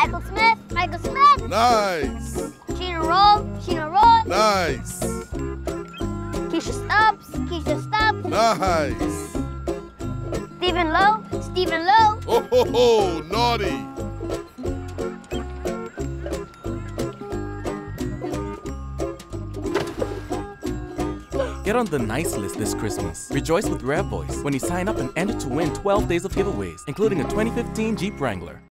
Michael Smith. Michael Smith. Nice. Sheena Roll. Sheena Roll. Nice. Keisha Stubbs. Keisha Stubbs. Nice. Stephen Lowe. Stephen Lowe. Oh, ho, ho, naughty. Get on the nice list this Christmas. Rejoice with REVOICE when you sign up and enter to win 12 days of giveaways, including a 2015 Jeep Wrangler.